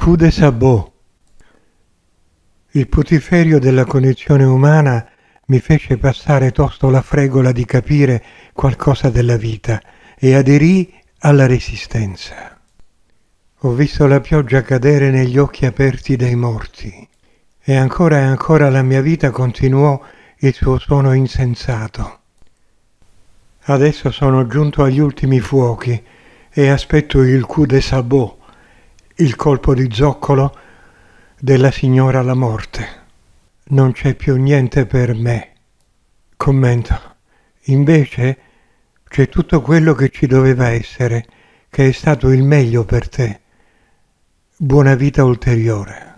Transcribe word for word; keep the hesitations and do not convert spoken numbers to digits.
coup de sabot. Il putiferio della condizione umana mi fece passare tosto la fregola di capire qualcosa della vita e aderì alla resistenza. Ho visto la pioggia cadere negli occhi aperti dei morti e ancora e ancora la mia vita continuò il suo suono insensato. Adesso sono giunto agli ultimi fuochi e aspetto il coup de sabot, il colpo di zoccolo della signora la morte. Non c'è più niente per me. Commento. Invece c'è tutto quello che ci doveva essere, che è stato il meglio per te. Buona vita ulteriore.